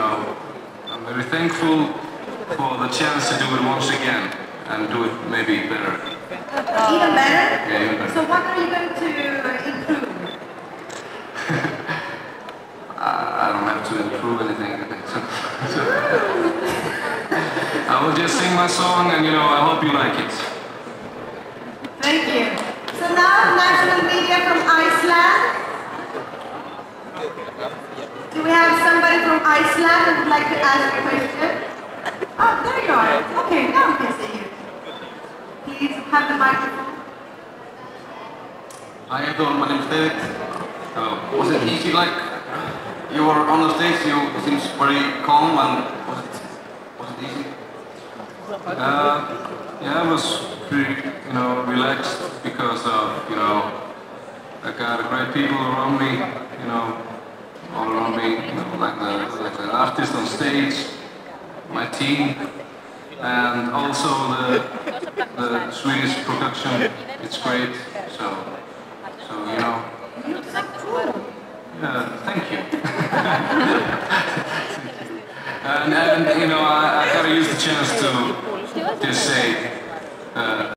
know, I'm very thankful for the chance to do it once again and do it maybe better. Even better? Yeah, even better. So what are you going to improve? I don't have to improve anything, I think. So I will just sing my song and, you know, I hope you like it. Thank you. So now, national media from Iceland. Do we have somebody from Iceland who would like to ask a question? Oh, there you are. Okay, now we can see you. Please have the microphone. Hi everyone, my name is David. Was it easy, like, you were on the stage, you seems very calm, and was it easy? Yeah, I was pretty, you know, relaxed because of, you know, I got great people around me, you know, all around me, you know, like the artist on stage, my team, and also the Swedish production. It's great, so you know. Yeah, thank you. and you know, I gotta use the chance to just say.